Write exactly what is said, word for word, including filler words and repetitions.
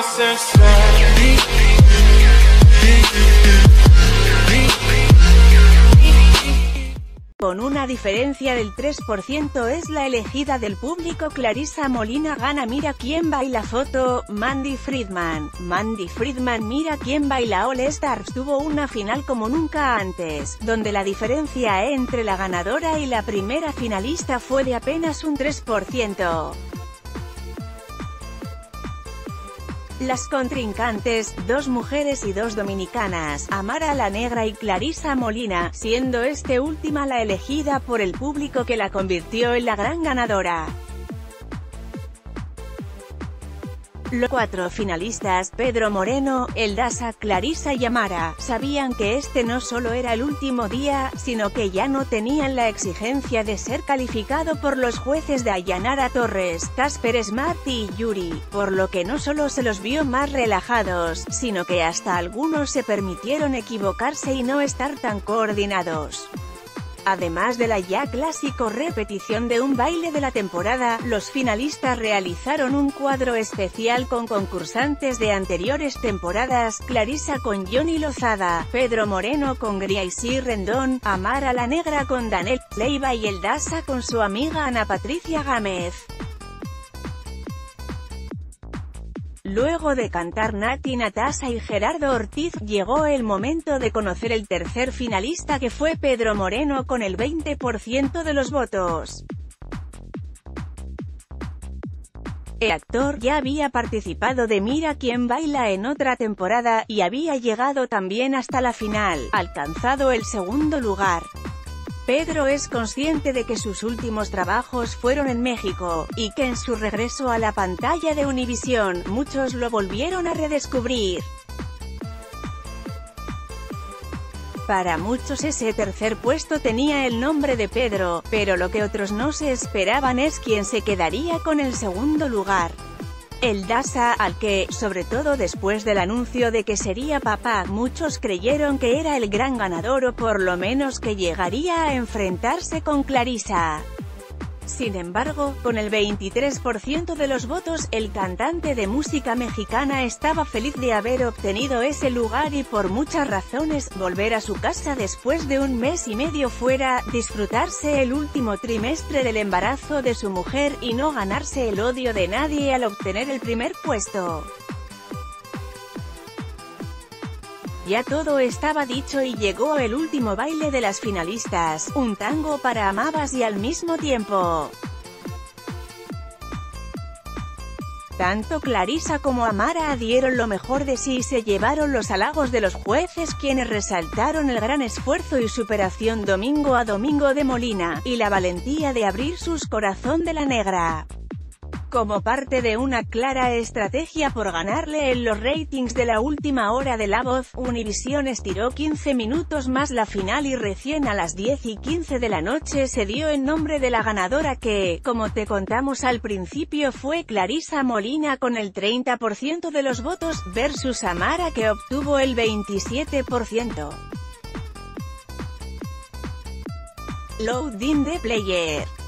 Con una diferencia del tres por ciento es la elegida del público. Clarissa Molina gana Mira quién baila foto, Mandy Friedman. Mandy Friedman Mira quién baila All Stars tuvo una final como nunca antes, donde la diferencia entre la ganadora y la primera finalista fue de apenas un tres por ciento. Las contrincantes, dos mujeres y dos dominicanas, Amara la Negra y Clarissa Molina, siendo este última la elegida por el público que la convirtió en la gran ganadora. Los cuatro finalistas, Pedro Moreno, El Daza, Clarissa y Amara, sabían que este no solo era el último día, sino que ya no tenían la exigencia de ser calificado por los jueces Dayanara Torres, Casper Smart y Yuri, por lo que no solo se los vio más relajados, sino que hasta algunos se permitieron equivocarse y no estar tan coordinados. Además de la ya clásico repetición de un baile de la temporada, los finalistas realizaron un cuadro especial con concursantes de anteriores temporadas: Clarissa con Johnny Lozada, Pedro Moreno con Gracie Rendón, Amara la Negra con Daniel Leiva y El Daza con su amiga Ana Patricia Gámez. Luego de cantar Nati Natasha y Gerardo Ortiz, llegó el momento de conocer el tercer finalista, que fue Pedro Moreno con el veinte por ciento de los votos. El actor ya había participado de Mira quién baila en otra temporada, y había llegado también hasta la final, alcanzado el segundo lugar. Pedro es consciente de que sus últimos trabajos fueron en México, y que en su regreso a la pantalla de Univisión, muchos lo volvieron a redescubrir. Para muchos ese tercer puesto tenía el nombre de Pedro, pero lo que otros no se esperaban es quién se quedaría con el segundo lugar. El Daza, al que, sobre todo después del anuncio de que sería papá, muchos creyeron que era el gran ganador, o por lo menos que llegaría a enfrentarse con Clarissa. Sin embargo, con el veintitrés por ciento de los votos, el cantante de música mexicana estaba feliz de haber obtenido ese lugar y por muchas razones, volver a su casa después de un mes y medio fuera, disfrutarse el último trimestre del embarazo de su mujer, y no ganarse el odio de nadie al obtener el primer puesto. Ya todo estaba dicho y llegó el último baile de las finalistas, un tango para ambas y al mismo tiempo. Tanto Clarissa como Amara dieron lo mejor de sí y se llevaron los halagos de los jueces, quienes resaltaron el gran esfuerzo y superación domingo a domingo de Molina, y la valentía de abrir sus corazón de la Negra. Como parte de una clara estrategia por ganarle en los ratings de la última hora de La Voz, Univisión estiró quince minutos más la final y recién a las diez y quince de la noche se dio el nombre de la ganadora, que, como te contamos al principio, fue Clarissa Molina con el treinta por ciento de los votos, versus Amara, que obtuvo el veintisiete por ciento. Load in the player.